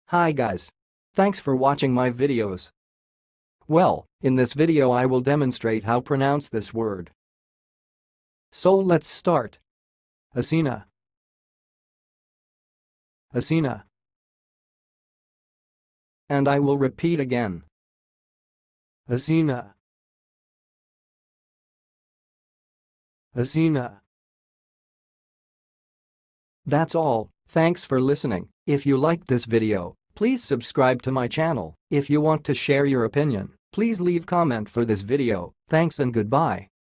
Hi guys. Thanks for watching my videos. Well, in this video I will demonstrate how pronounce this word. So let's start. Asena. Asena. And I will repeat again. Asena. Asena. That's all. Thanks for listening. If you liked this video, please subscribe to my channel. If you want to share your opinion, please leave comment for this video. Thanks and goodbye.